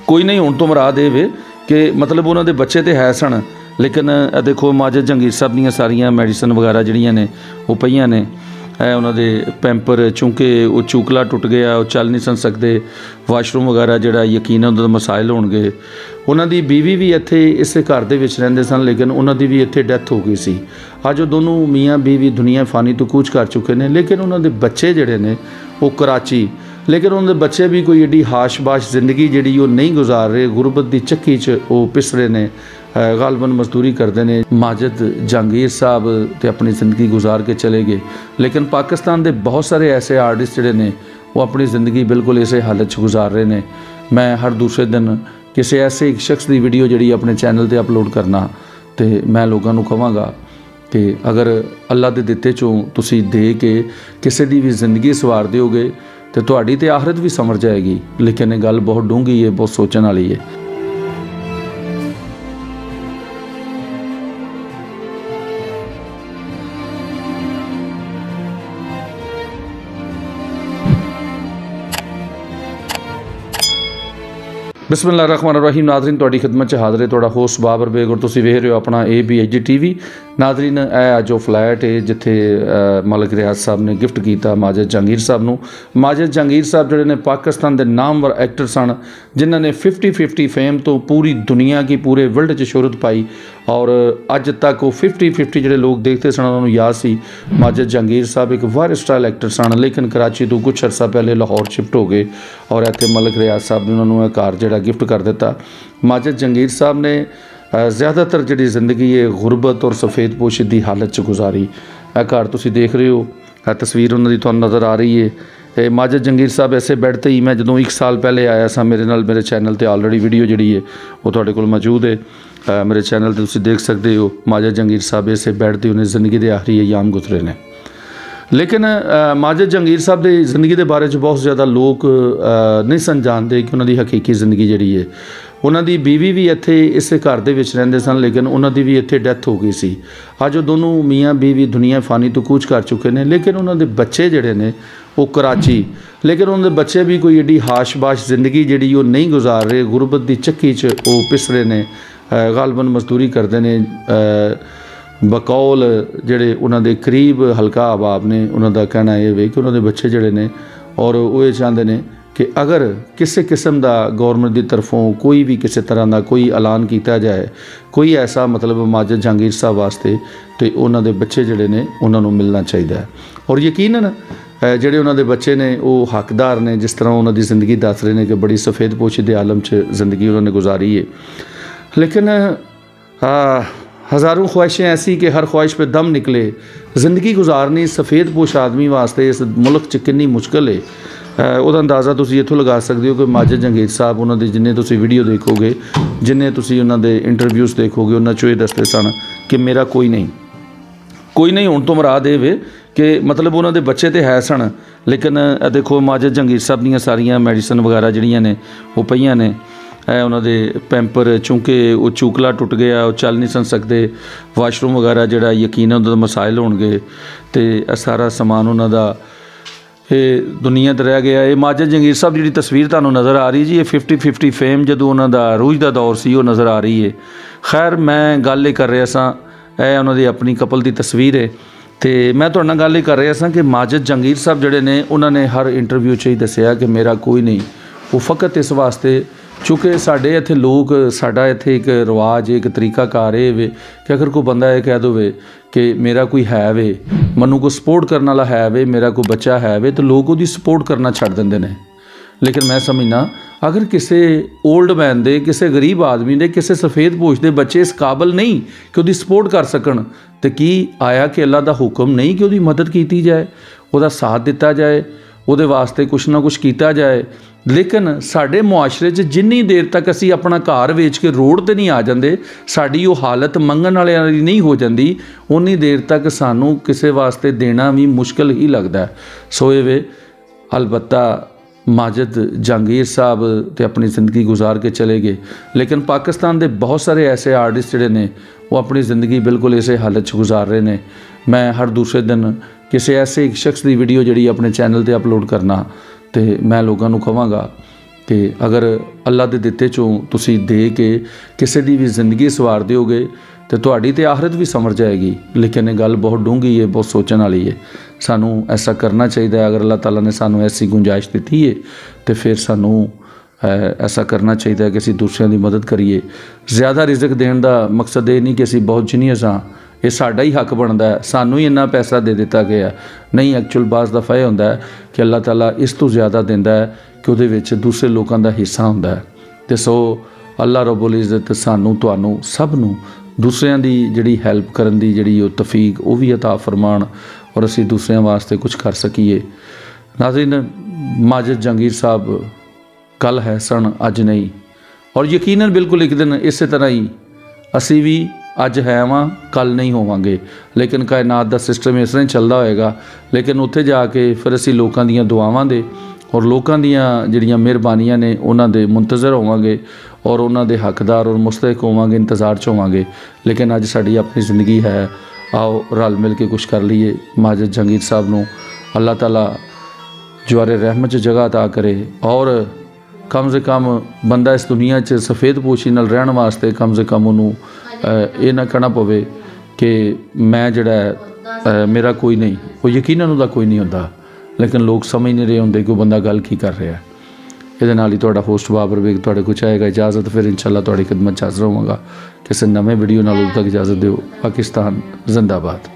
कोई नहीं हुण तो मरा देवे कि मतलब उन्होंने बच्चे तो है सन, लेकिन देखो माजिद जहांगीर साहब दी सारियां मैडिसन वगैरह जिहड़ियां ने वो पईयां ने, उन्होंने पैंपर चूंकि वो चूकला टुट गया, वो चल नहीं सन सकते, वाशरूम वगैरह जिहड़ा यकीन उन्होंने मसाइल होणगे। उन्होंने बीवी भी इत्थे इस घर दे विच रहिंदे सन, लेकिन उन्होंने भी इत्थे डैथ हो गई सी। अज वो दोनों मियाँ बीवी दुनिया फानी तो कूच कर चुके हैं, लेकिन उन्होंने बच्चे जिहड़े ने वो कराची, लेकिन उन्होंने बच्चे भी कोई एडी हाश-बाश जिंदगी जिहड़ी वो नहीं गुजार रहे, गुरबत की चक्की च वो पिस रहे ने, गालबन मजदूरी करते हैं। माजिद जहांगीर साहब तो अपनी ज़िंदगी गुजार के चले गए, लेकिन पाकिस्तान के बहुत सारे ऐसे आर्टिस्ट जिहड़े ने वो अपनी ज़िंदगी बिल्कुल इस हालत च गुजार रहे हैं। मैं हर दूसरे दिन किसी ऐसे एक शख्स की वीडियो जिहड़ी अपने चैनल पर अपलोड करना, तो मैं लोगों को कहांगा कि अगर अल्लाह के दिते चों तुसी दे के किसी की भी जिंदगी सवार दोगे तो तुहाडी ते आखिरत भी समझ जाएगी। लेकिन ये गल बहुत डूंगी है, बहुत सोचने वाली है। बिस्मिल्लाहिर्रहमानिर्रहीम। नाज़रीन तुहाडी खिदमत च हाज़र है तुहाडा होस्ट बाबर बेग और तुसीं वेख रहे हो अपना ABHG TV। नाज़रीन यह जो फ्लैट है जिथे मलिक रियाज साहब ने गिफ्ट किया माजिद जहांगीर साहब नूं। माजिद जहांगीर साहब जिहड़े ने पाकिस्तान के नामवर एक्टर सन, जिन्होंने 50-50 फेम तो पूरी दुनिया की पूरे वर्ल्ड च शोहरत पाई, और अज तक वो 50-50 जिहड़े लोग देखते सन उन्होंने याद सी। माजिद जहांगीर साहब एक वायर स्टाइल एक्टर सन, लेकिन कराची तो कुछ अर्सा पहले लाहौर शिफ्ट हो गए और इत्थे मलिक रियाज साहब ने उन्होंने घर जिहड़ा गिफ्ट कर दिता। माजिद जहांगीर साहब ने ज़्यादातर जिहड़ी जिंदगी है गुरबत और सफ़ेद पोशी की हालत च गुजारी। घर तुसीं देख रहे हो, तस्वीर उन्होंने तुहानूं नज़र आ रही है। माजिद जहांगीर साहब ऐसे बैड ते ही मैं जो 1 साल पहले आया सा, मेरे चैनल पर ऑलरेडी वीडियो जिहड़ी है वो तुहाडे कोल मौजूद है। मेरे चैनल पर तुसीं देख सकते हो माजिद जहांगीर साहब इस बैड ते उन्हें जिंदगी के आखिरी अयाम गुजरे ने। लेकिन माजिद जहांगीर साहब की जिंदगी के बारे बहुत ज़्यादा लोग नहीं सन जानते कि उन्होंने हकीकी जिंदगी जिहड़ी है। उन्होंने बीवी भी इत्थे इस घर दे विच रहिंदे सन, लेकिन उन्होंने भी इत्थे डैथ हो गई सी। अज वो दोनों मियाँ बीवी दुनिया फानी तो कूच कर चुके हैं, लेकिन उन्होंने बच्चे जिहड़े ने वो कराची, लेकिन उन्होंने बच्चे भी कोई एडी हाश-बाश जिंदगी जिहड़ी वो नहीं गुजार रहे, गुरबत की चक्की च वो पिस रहे ने, गालबन मजदूरी करते हैं। बकौल जिहड़े उन्होंने करीब हल्का अहबाब ने उन्होंने कहना यह वे कि उन्होंने बच्चे जिहड़े ने, और वो ये चाहते हैं कि अगर किसी किस्म का गौरमेंट की तरफों कोई भी किसी तरह का कोई ऐलान किया जाए, कोई ऐसा मतलब माजिद जहांगीर साहब वास्ते, तो उन्होंने बच्चे जिहड़े ने उन्होंने मिलना चाहिए। और यकीनन जिहड़े उन्होंने बच्चे ने वो हकदार ने, जिस तरह उन्होंने ज़िंदगी दस रहे हैं कि बड़ी सफ़ेद पोशी के आलम च ज़िंदगी उन्होंने गुजारी है। लेकिन हज़ारों ख्वाहिशें ऐसी कि हर ख्वाहिश पे दम निकले। ज़िंदगी गुजारनी सफ़ेद पोश आदमी वास्ते इस मुल्क च कितनी मुश्किल है, ਉਹਦਾ अंदाज़ा तुसीं इत्थों लगा सकते हो कि माजिद जहांगीर साहब उन्होंने जिन्हें तुसीं वीडियो देखोगे, जिन्हें तुसीं उन्होंने इंटरव्यूज़ देखोगे, उन्होंने चो ये दसते सन कि मेरा कोई नहीं हुण तो मरा देवे कि मतलब उन्होंने बच्चे तो है सन। लेकिन देखो माजिद जहांगीर साहब दी सारियां मैडिसन वगैरह जिहड़ियां ने वो पईयां ने, उन्होंने पैंपर चूंकि वो चूकला टुट गया, वो चल नहीं सन सकते, वाशरूम वगैरह जिहड़ा यकीन उन्होंने मसाइल होणगे, तो सारा समान उन्होंने ये दुनिया ते रह गया। ये माजिद जहांगीर साहब जी तस्वीर तुहानूं नज़र आ रही जी, ये 50-50 फेम जदों उन्हों का रूज का दौर सी वो नज़र आ रही है। खैर मैं गल कर रहा सा, यह उन्होंने अपनी कपल की तस्वीर है, तो मैं तुहाडे नाल गल कर रहा सा कि माजिद जहांगीर साहब जिहड़े ने उन्होंने हर इंटरव्यू च ही दस्सिया कि मेरा कोई नहीं। वो फ़कत इस वास्ते चूँकि साढ़े इत्थे लोग, साडा इत्थे एक रिवाज एक तरीकाकार ये वे कि अगर कोई बंदा ये कह दे कि मेरा कोई है वे, मनु को सपोर्ट करने वाला है वे, मेरा कोई बच्चा है वे, तो लोग उसकी सपोर्ट करना छड्ड देंदे ने। लेकिन मैं समझना अगर किसी ओल्ड मैन दे, किसी गरीब आदमी दे, किसी सफ़ेद पोश दे बच्चे इस काबल नहीं कि उसकी सपोर्ट कर सकन, तो की आया कि अल्लाह का हुक्म नहीं कि उसकी मदद की जाए, उसका साथ दिता जाए, वो वास्ते कुछ ना कुछ किया जाए। लेकिन साडे मुआशरे च जिन्नी देर तक असी अपना घर वेच के रोड ते नहीं आ जाते, साड़ी वो हालत मंगण वाले नहीं हो जाती, उन्नी देर तक सानू किसी वास्ते देना भी मुश्किल ही लगता है। सो ये अलबत्ता माजिद जहांगीर साहब तो अपनी ज़िंदगी गुजार के चले गए, लेकिन पाकिस्तान के बहुत सारे ऐसे आर्टिस्ट जिहड़े ने वो अपनी ज़िंदगी बिल्कुल इस हालत गुजार रहे हैं। मैं हर दूसरे दिन किसी ऐसे एक शख्स की वीडियो जी अपने चैनल पर अपलोड करना, तो मैं लोगों को कहांगा कि अगर अल्लाह दे दिते चों तुसी दे के किसी दी भी जिंदगी सवार दोगे तो तुहाड़ी ते आखरत भी समझ जाएगी। लेकिन ये गल बहुत डूंगी है, बहुत सोचने वाली है। सानू ऐसा करना चाहिए। अगर अल्लाह ताला ने सानू ऐसी गुंजाइश दी है तो फिर सानू ऐसा करना चाहिए कि असी दूसरों की मदद करिए। ज़्यादा रिजक देने का मकसद ये नहीं कि असी बहुत जीनियस हाँ, ये साडा ही हक बनता है, सानू ही इन्ना पैसा दे दिता गया। नहीं, एक्चुअल बाज़ दफ़ा यह होंदा है कि अल्लाह ताला इस तो ज़्यादा देंदा है कि उहदे विच दूसरे लोगों का हिस्सा होंदा है। तो सो अल्लाह रब्बुल इज़्ज़त सानू तुहानू सब नू दूसरिਆਂ ਦੀ ਜਿਹੜੀ ਹੈਲਪ ਕਰਨ ਦੀ ਜਿਹੜੀ ਉਹ ਤੌਫੀਕ ਉਹ ਵੀ ਅਤਾ ਫਰਮਾਣ ਔਰ ਅਸੀਂ ਦੂਸਰਿਆਂ ਵਾਸਤੇ ਕੁਝ ਕਰ ਸਕੀਏ। ਨਾਜ਼ਰੀਨ, ਮਾजिद जहांगीर साहब कल है सन, अज नहीं, और यकीनन बिल्कुल एक दिन इस तरह ही असी भी अज है वां कल नहीं होवांगे। लेकिन कायनात का सिस्टम इस तरह चलता होएगा। लेकिन उत्थे जाके फिर असी लोगों दी दुआवां दे और लोगों दी जिहड़ियां मेहरबानियां ने उन्हां दे मुंतज़र होवांगे और उन्हां दे हकदार और मुस्तहिक होवांगे, इंतज़ार च होवांगे। लेकिन अज साडी अपनी ज़िंदगी है, आओ रल मिल के कुछ कर लीए। माजिद जहांगीर साहब नूं अल्लाह ताला जवारे रहमत च जगह अता करे और कम से कम बंदा इस दुनिया च सफ़ेद पोशी नाल रहण वास्ते कम से कम उन्होंने ये ना कहना पवे कि मैं जिहड़ा मेरा कोई नहीं। वो यकीनन उहदा कोई नहीं होंदा, लेकिन लोग समझ नहीं रहे होंदे कि वो बंदा गल की कर रहा है। ये नाल ही तुहाडा होस्ट बाबर बेग तुहाडे कोल चाहेगा इजाज़त। फिर इंशाअल्लाह तुहाडी खिदमत च हाज़र होवांगा किसी नवे वीडियो नाल। उद तक इजाज़त दिओ। पाकिस्तान जिंदाबाद।